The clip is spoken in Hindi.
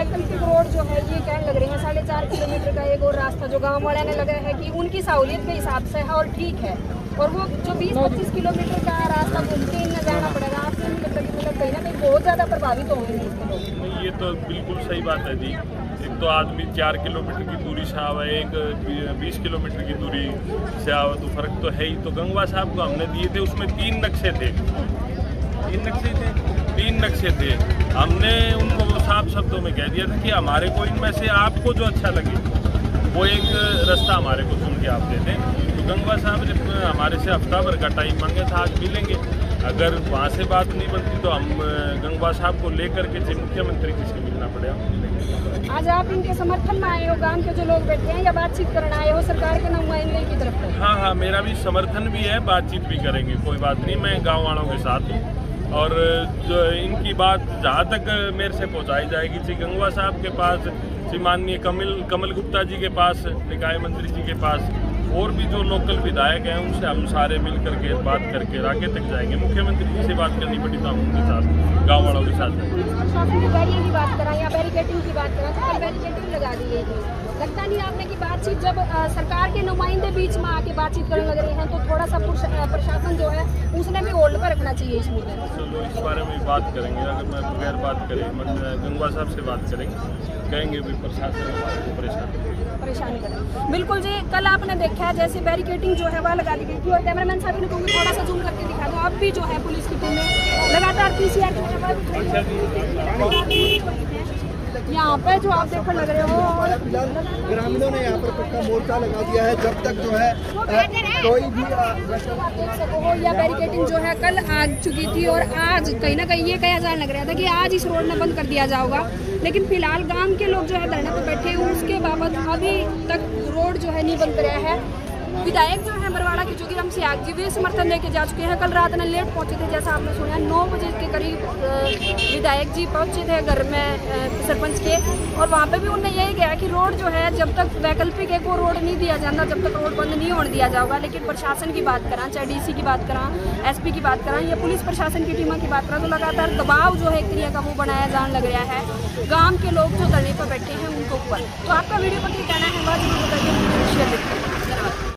वैकल्पिक रोड जो है ये कहने लग रहे हैं 4.5 किलोमीटर का एक और रास्ता जो गांव वाले ने लगा है कि उनकी सहूलियत के हिसाब से है और ठीक है, और वो जो 20-25 किलोमीटर का रास्ता घूम के इन्हें जाना पड़ेगा, आपको नहीं लगता कि मतलब कहीं ना कहीं बहुत ज़्यादा प्रभावित होंगे इसके लोग? ये तो बिल्कुल सही बात है जी। एक तो आदमी 4 किलोमीटर की दूरी से आवा, एक 20 किलोमीटर की दूरी से आवा, तो फर्क तो है ही। तो गंगवा साहब को हमने दिए थे, उसमें 3 नक्शे थे, 3 नक्शे थे। हमने उनको वो साफ शब्दों में कह दिया था कि हमारे को इनमें से आपको जो अच्छा लगे वो एक रास्ता हमारे को चुन के आप दे दें। तो गंगवा साहब ने हमारे से हफ्ता भर का टाइम मांगा था, आज मिलेंगे। अगर वहाँ से बात नहीं बनती तो हम गंगवा साहब को लेकर के मुख्यमंत्री जी से मिलना पड़ेगा, हम मिलेंगे। आज आप इनके समर्थन में आए हो, गांव के जो लोग बैठे हैं, या बातचीत करना आए हो सरकार के नुमाइंदे की तरफ से? हाँ, मेरा भी समर्थन भी है, बातचीत भी करेंगे, कोई बात नहीं। मैं गाँव वालों के साथ हूँ और जो इनकी बात जहाँ तक मेरे से पहुँचाई जाएगी जी गंगवा साहब के पास, जी माननीय कमल गुप्ता जी के पास, निकाय मंत्री जी के पास, और भी जो लोकल विधायक हैं उनसे हम सारे मिल करके बात करके राके तक जाएंगे। मुख्यमंत्री जी से बात करनी पड़ी तो हम उनके साथ, गाँव वालों के साथ। पुलिस प्रशासन की बैरियर की बात करा या बैरिकेडिंग की बात करा, तो कल बैरिकेडिंग लगा दी गई थी। लगता नहीं आपने कि बातचीत जब सरकार के नुमाइंदे बीच में आके बातचीत करने लग रहे हैं तो थोड़ा सा प्रशासन जो है उसने भी होल्ड पर रखना चाहिए इस मुद्दे में? चलो इस बारे में बात करेंगे, अगर मैं बगैर बात करें गंगवा साहब से बात करेंगे, कहेंगे भी प्रशासन परेशान करें। बिल्कुल जी, कल आपने देखा है जैसे बैरिकेडिंग जो है वह लगा दी गई थी, और कैमरामैन साहब ने कहूँगी थोड़ा सा जूम करके दिखा दो। अब भी जो है पुलिस की टीमें लगातार PCR यहाँ पे जो आप देखने लग रहे हो, ग्रामीणों ने यहाँ पर पक्का मोर्चा लगा दिया है जब तक जो है कोई भी या बैरिकेडिंग जो है कल आ चुकी थी, और आज कहीं ना कहीं ये कहा जाने लग रहा था कि आज इस रोड में बंद कर दिया जाएगा, लेकिन फिलहाल गांव के लोग जो है धरने पर बैठे हैं, उसके बाबत अभी तक रोड जो है नहीं बंद कराया है। विधायक जो है बरवाड़ा के जोगीराम सियाग जी वे समर्थन लेके जा चुके हैं। कल रात में लेट पहुंचे थे, जैसा आपने सुना 9 बजे के करीब विधायक जी पहुंचे थे घर में सरपंच के, और वहां पे भी उन्होंने यही कहा कि रोड जो है जब तक वैकल्पिक एक वो रोड नहीं दिया जाता, जब तक रोड बंद नहीं होने दिया जाएगा। लेकिन प्रशासन की बात करा, चाहे DC की बात करा, SP की बात करा या पुलिस प्रशासन की टीमों की बात करा, तो लगातार दबाव जो है एक तरीके का वो बनाया जाने लग रहा है गाँव के लोग जो धरने पर बैठे हैं उनको ऊपर। तो आपका वीडियो पर क्या कहना है, बात बताइए, शेयर देखिए।